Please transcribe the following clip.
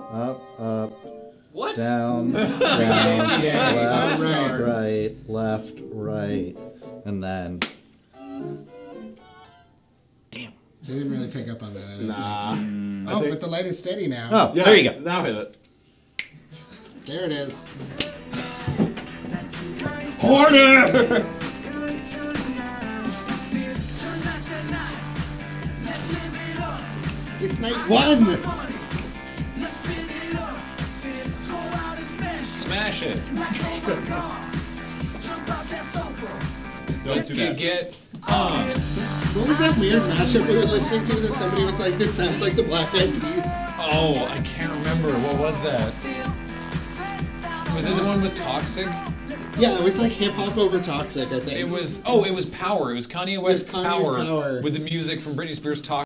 up. What? Down, down, left, right, left, right, and then. Damn. They didn't really pick up on that. I don't Nah. think. Oh, but the light is steady now. Oh, Yeah, there you go. Now hit it. There it is. Horner! It's night one! Smash it. Don't do that. Get What was that weird mashup we were listening to that somebody was like, this sounds like the Black Eyed Peas? Oh, I can't remember. What was that? Was it the one with Toxic? Yeah, it was like hip-hop over Toxic, I think. It was Power. It was Kanye West Kanye's Power Power. with the music from Britney Spears' Toxic.